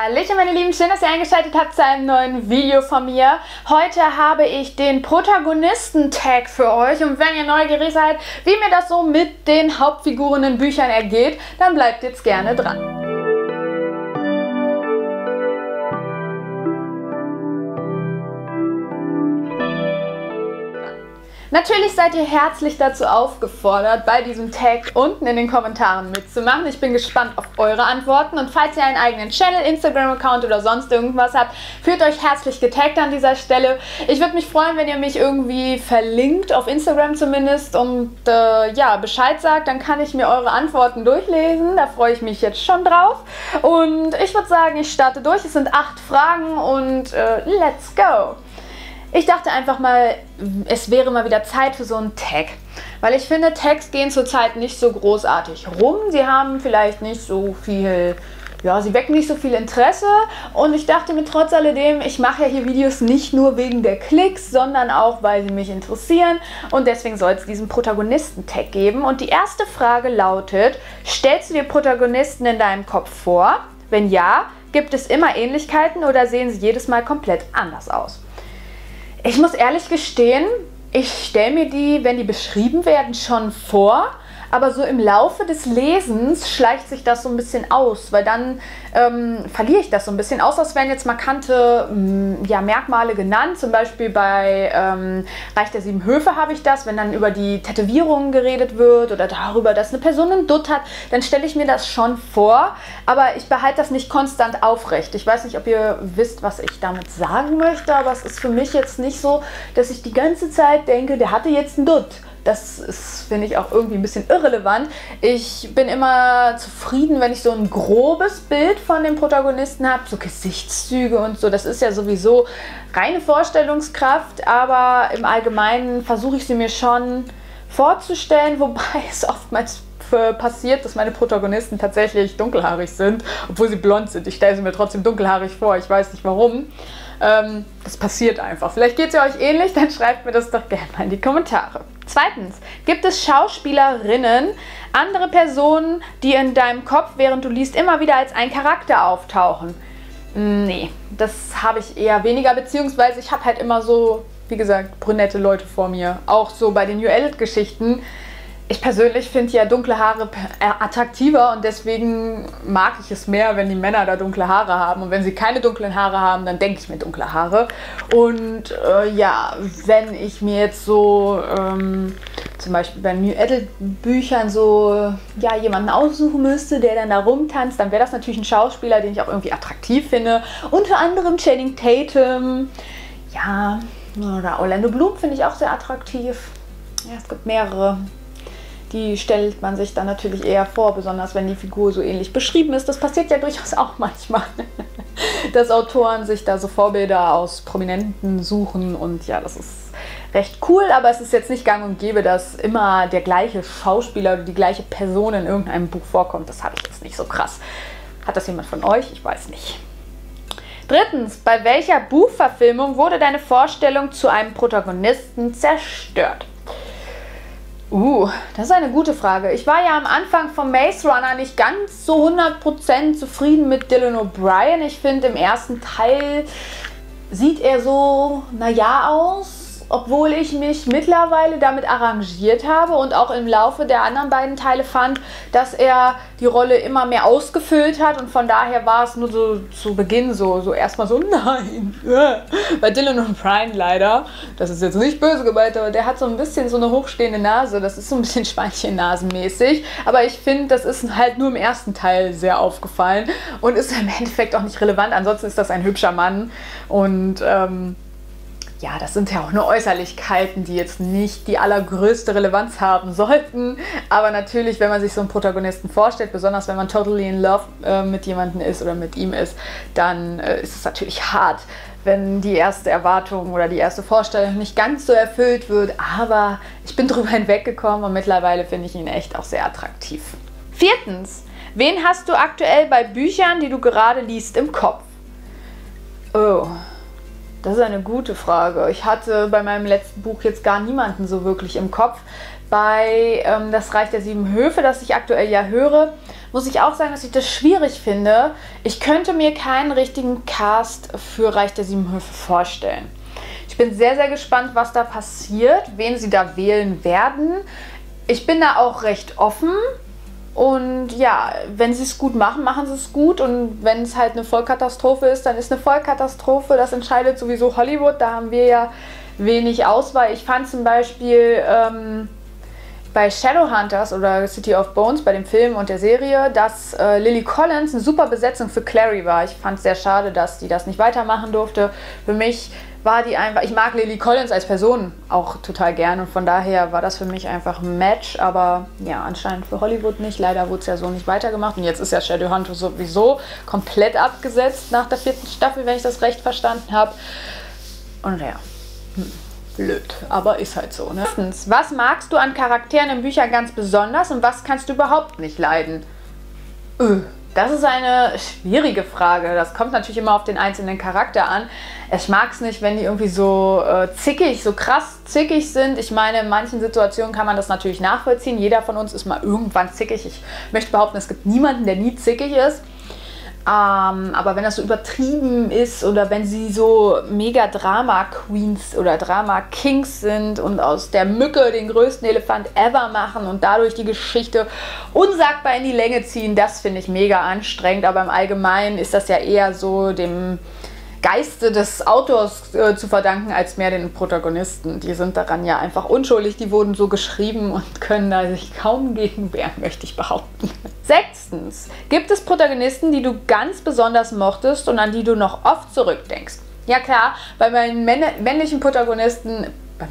Hallöchen meine Lieben, schön, dass ihr eingeschaltet habt zu einem neuen Video von mir. Heute habe ich den Protagonisten-Tag für euch und wenn ihr neugierig seid, wie mir das so mit den Hauptfiguren in Büchern ergeht, dann bleibt jetzt gerne dran. Natürlich seid ihr herzlich dazu aufgefordert, bei diesem Tag unten in den Kommentaren mitzumachen. Ich bin gespannt auf eure Antworten und falls ihr einen eigenen Channel, Instagram-Account oder sonst irgendwas habt, fühlt euch herzlich getaggt an dieser Stelle. Ich würde mich freuen, wenn ihr mich irgendwie verlinkt, auf Instagram zumindest, und ja, Bescheid sagt, dann kann ich mir eure Antworten durchlesen. Da freue ich mich jetzt schon drauf. Und ich würde sagen, ich starte durch. Es sind 8 Fragen und let's go! Ich dachte einfach mal, es wäre mal wieder Zeit für so einen Tag. Weil ich finde, Tags gehen zurzeit nicht so großartig rum. Sie haben vielleicht nicht so viel, ja, sie wecken nicht so viel Interesse. Und ich dachte mir trotz alledem, ich mache ja hier Videos nicht nur wegen der Klicks, sondern auch, weil sie mich interessieren. Und deswegen soll es diesen Protagonisten-Tag geben. Und die erste Frage lautet, stellst du dir Protagonisten in deinem Kopf vor? Wenn ja, gibt es immer Ähnlichkeiten oder sehen sie jedes Mal komplett anders aus? Ich muss ehrlich gestehen, ich stelle mir die, wenn die beschrieben werden, schon vor, aber so im Laufe des Lesens schleicht sich das so ein bisschen aus, weil dann verliere ich das so ein bisschen aus, als wären jetzt markante ja, Merkmale genannt. Zum Beispiel bei Reich der 7 Höfe habe ich das, wenn dann über die Tätowierungen geredet wird oder darüber, dass eine Person einen Dutt hat, dann stelle ich mir das schon vor, aber ich behalte das nicht konstant aufrecht. Ich weiß nicht, ob ihr wisst, was ich damit sagen möchte, aber es ist für mich jetzt nicht so, dass ich die ganze Zeit denke, der hatte jetzt einen Dutt. Das ist, finde ich, auch irgendwie ein bisschen irrelevant. Ich bin immer zufrieden, wenn ich so ein grobes Bild von dem Protagonisten habe, so Gesichtszüge und so. Das ist ja sowieso reine Vorstellungskraft, aber im Allgemeinen versuche ich sie mir schon vorzustellen, wobei es oftmals passiert, dass meine Protagonisten tatsächlich dunkelhaarig sind, obwohl sie blond sind. Ich stelle sie mir trotzdem dunkelhaarig vor, ich weiß nicht warum. Das passiert einfach. Vielleicht geht es euch ähnlich, dann schreibt mir das doch gerne mal in die Kommentare. Zweitens, gibt es Schauspielerinnen, andere Personen, die in deinem Kopf, während du liest, immer wieder als ein Charakter auftauchen? Nee, das habe ich eher weniger, beziehungsweise ich habe halt immer so, wie gesagt, brünette Leute vor mir. Auch so bei den New Adult-Geschichten. Ich persönlich finde ja dunkle Haare attraktiver und deswegen mag ich es mehr, wenn die Männer da dunkle Haare haben. Und wenn sie keine dunklen Haare haben, dann denke ich mir dunkle Haare. Und ja, wenn ich mir jetzt so zum Beispiel bei New Adult Büchern so ja, jemanden aussuchen müsste, der dann da rumtanzt, dann wäre das natürlich ein Schauspieler, den ich auch irgendwie attraktiv finde. Unter anderem Channing Tatum, ja, oder Orlando Bloom finde ich auch sehr attraktiv. Ja, es gibt mehrere. Die stellt man sich dann natürlich eher vor, besonders wenn die Figur so ähnlich beschrieben ist. Das passiert ja durchaus auch manchmal, dass Autoren sich da so Vorbilder aus Prominenten suchen und ja, das ist recht cool, aber es ist jetzt nicht gang und gäbe, dass immer der gleiche Schauspieler oder die gleiche Person in irgendeinem Buch vorkommt. Das habe ich jetzt nicht so krass. Hat das jemand von euch? Ich weiß nicht. Drittens, bei welcher Buchverfilmung wurde deine Vorstellung zu einem Protagonisten zerstört? Das ist eine gute Frage. Ich war ja am Anfang von Maze Runner nicht ganz so 100% zufrieden mit Dylan O'Brien. Ich finde, im ersten Teil sieht er so, naja, aus, obwohl ich mich mittlerweile damit arrangiert habe und auch im Laufe der anderen beiden Teile fand, dass er die Rolle immer mehr ausgefüllt hat und von daher war es nur so zu Beginn so erstmal so, nein. Bei Dylan O'Brien leider, das ist jetzt nicht böse gemeint, aber der hat so ein bisschen so eine hochstehende Nase, das ist so ein bisschen Schweinchennasenmäßig, aber ich finde, das ist halt nur im ersten Teil sehr aufgefallen und ist im Endeffekt auch nicht relevant, ansonsten ist das ein hübscher Mann und ja, das sind ja auch nur Äußerlichkeiten, die jetzt nicht die allergrößte Relevanz haben sollten. Aber natürlich, wenn man sich so einen Protagonisten vorstellt, besonders wenn man totally in love mit jemandem ist oder mit ihm ist, dann ist es natürlich hart, wenn die erste Erwartung oder die erste Vorstellung nicht ganz so erfüllt wird. Aber ich bin drüber hinweggekommen und mittlerweile finde ich ihn echt auch sehr attraktiv. Viertens, wen hast du aktuell bei Büchern, die du gerade liest, im Kopf? Oh. Das ist eine gute Frage. Ich hatte bei meinem letzten Buch jetzt gar niemanden so wirklich im Kopf. Bei Das Reich der Sieben Höfe, das ich aktuell ja höre, muss ich auch sagen, dass ich das schwierig finde. Ich könnte mir keinen richtigen Cast für Reich der Sieben Höfe vorstellen. Ich bin sehr, sehr gespannt, was da passiert, wen sie da wählen werden. Ich bin da auch recht offen. Und ja, wenn sie es gut machen, machen sie es gut. Und wenn es halt eine Vollkatastrophe ist, dann ist eine Vollkatastrophe. Das entscheidet sowieso Hollywood. Da haben wir ja wenig Auswahl. Ich fand zum Beispiel bei Shadowhunters oder City of Bones, bei dem Film und der Serie, dass Lily Collins eine super Besetzung für Clary war. Ich fand es sehr schade, dass die das nicht weitermachen durfte. Für mich war die einfach, ich mag Lily Collins als Person auch total gern und von daher war das für mich einfach ein Match, aber ja, anscheinend für Hollywood nicht. Leider wurde es ja so nicht weitergemacht und jetzt ist ja Shadowhunters sowieso komplett abgesetzt nach der 4. Staffel, wenn ich das recht verstanden habe. Und ja, blöd, aber ist halt so, ne? Erstens, was magst du an Charakteren in Büchern ganz besonders und was kannst du überhaupt nicht leiden? Das ist eine schwierige Frage. Das kommt natürlich immer auf den einzelnen Charakter an. Ich mag es nicht, wenn die irgendwie so zickig, so krass zickig sind. Ich meine, in manchen Situationen kann man das natürlich nachvollziehen. Jeder von uns ist mal irgendwann zickig. Ich möchte behaupten, es gibt niemanden, der nie zickig ist. Aber wenn das so übertrieben ist oder wenn sie so mega Drama-Queens oder Drama-Kings sind und aus der Mücke den größten Elefant ever machen und dadurch die Geschichte unsagbar in die Länge ziehen, das finde ich mega anstrengend. Aber im Allgemeinen ist das ja eher so dem Geiste des Autors zu verdanken, als mehr den Protagonisten. Die sind daran ja einfach unschuldig, die wurden so geschrieben und können da sich kaum gegen wehren, möchte ich behaupten. 6. Gibt es Protagonisten, die du ganz besonders mochtest und an die du noch oft zurückdenkst? Ja klar, bei meinen männlichen Protagonisten,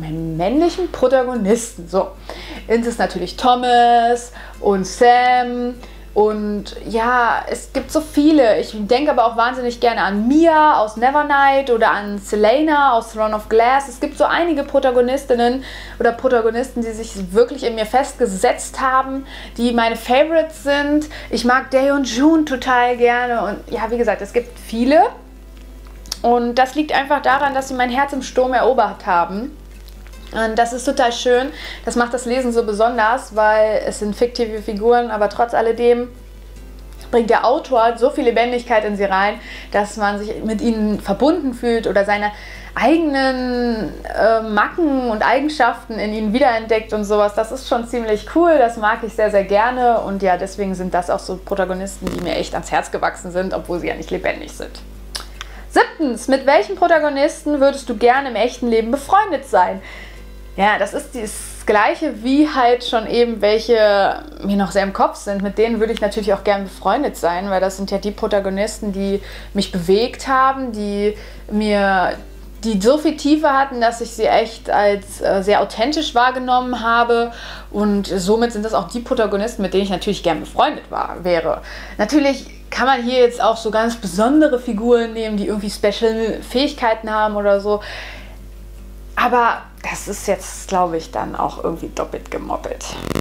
so, sind es natürlich Thomas und Sam. Und ja, es gibt so viele. Ich denke aber auch wahnsinnig gerne an Mia aus Nevernight oder an Selena aus Throne of Glass. Es gibt so einige Protagonistinnen oder Protagonisten, die sich wirklich in mir festgesetzt haben, die meine Favorites sind. Ich mag Dae-Jun total gerne. Und ja, wie gesagt, es gibt viele. Und das liegt einfach daran, dass sie mein Herz im Sturm erobert haben. Und das ist total schön. Das macht das Lesen so besonders, weil es sind fiktive Figuren, aber trotz alledem bringt der Autor so viel Lebendigkeit in sie rein, dass man sich mit ihnen verbunden fühlt oder seine eigenen Macken und Eigenschaften in ihnen wiederentdeckt und sowas. Das ist schon ziemlich cool, das mag ich sehr, sehr gerne und ja, deswegen sind das auch so Protagonisten, die mir echt ans Herz gewachsen sind, obwohl sie ja nicht lebendig sind. 7. Mit welchen Protagonisten würdest du gerne im echten Leben befreundet sein? Ja, das ist das Gleiche wie halt schon eben welche mir noch sehr im Kopf sind. Mit denen würde ich natürlich auch gern befreundet sein, weil das sind ja die Protagonisten, die mich bewegt haben, die so viel Tiefe hatten, dass ich sie echt als sehr authentisch wahrgenommen habe. Und somit sind das auch die Protagonisten, mit denen ich natürlich gern befreundet wäre. Natürlich kann man hier jetzt auch so ganz besondere Figuren nehmen, die irgendwie Special Fähigkeiten haben oder so. Aber das ist jetzt, glaube ich, dann auch irgendwie doppelt gemoppelt.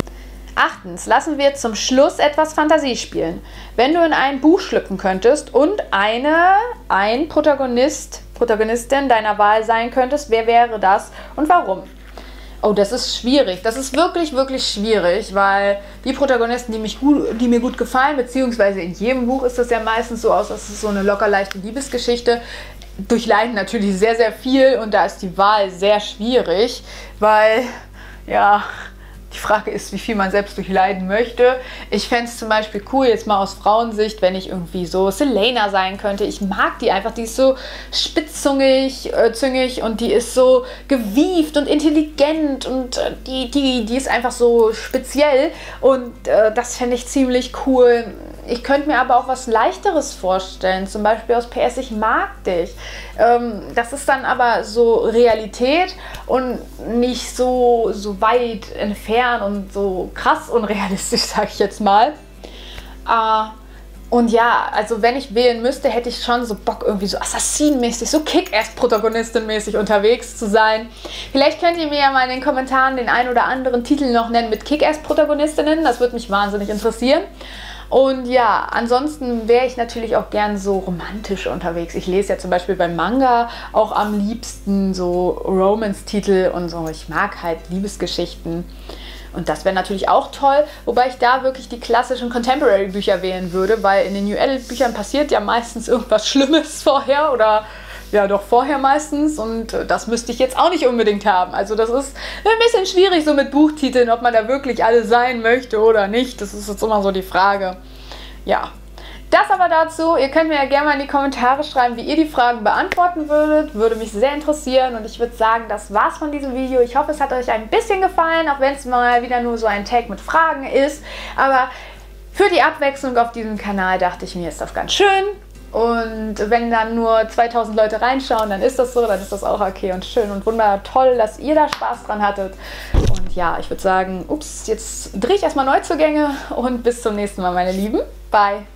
8. Lassen wir zum Schluss etwas Fantasie spielen. Wenn du in ein Buch schlüpfen könntest und ein Protagonistin deiner Wahl sein könntest, wer wäre das und warum? Oh, das ist schwierig. Das ist wirklich, wirklich schwierig, weil die Protagonisten, die mir gut gefallen, beziehungsweise in jedem Buch ist das ja meistens so aus, das ist so eine locker leichte Liebesgeschichte, durchleiden natürlich sehr, sehr viel und da ist die Wahl sehr schwierig, weil, ja, die Frage ist, wie viel man selbst durchleiden möchte. Ich fände es zum Beispiel cool, jetzt mal aus Frauensicht, wenn ich irgendwie so Selena sein könnte. Ich mag die einfach, die ist so spitzzüngig und die ist so gewieft und intelligent und die ist einfach so speziell und das fände ich ziemlich cool. Ich könnte mir aber auch was Leichteres vorstellen, zum Beispiel aus PS Ich mag dich. Das ist dann aber so Realität und nicht so weit entfernt und so krass unrealistisch, sage ich jetzt mal. Und ja, also wenn ich wählen müsste, hätte ich schon so Bock, irgendwie so Assassin-mäßig, so Kick-Ass-Protagonistin-mäßig unterwegs zu sein. Vielleicht könnt ihr mir ja mal in den Kommentaren den einen oder anderen Titel noch nennen mit Kick-Ass-Protagonistinnen. Das würde mich wahnsinnig interessieren. Und ja, ansonsten wäre ich natürlich auch gern so romantisch unterwegs. Ich lese ja zum Beispiel beim Manga auch am liebsten so Romance-Titel und so. Ich mag halt Liebesgeschichten. Und das wäre natürlich auch toll, wobei ich da wirklich die klassischen Contemporary-Bücher wählen würde, weil in den New Adult-Büchern passiert ja meistens irgendwas Schlimmes vorher oder ja doch vorher meistens und das müsste ich jetzt auch nicht unbedingt haben. Also das ist ein bisschen schwierig so mit Buchtiteln, ob man da wirklich alle sein möchte oder nicht. Das ist jetzt immer so die Frage. Ja. Das aber dazu, ihr könnt mir ja gerne mal in die Kommentare schreiben, wie ihr die Fragen beantworten würdet. Würde mich sehr interessieren und ich würde sagen, das war's von diesem Video. Ich hoffe, es hat euch ein bisschen gefallen, auch wenn es mal wieder nur so ein Tag mit Fragen ist. Aber für die Abwechslung auf diesem Kanal dachte ich mir, ist das ganz schön. Und wenn dann nur 2000 Leute reinschauen, dann ist das so, dann ist das auch okay und schön und wunderbar toll, dass ihr da Spaß dran hattet. Und ja, ich würde sagen, ups, jetzt drehe ich erstmal Neuzugänge und bis zum nächsten Mal, meine Lieben. Bye!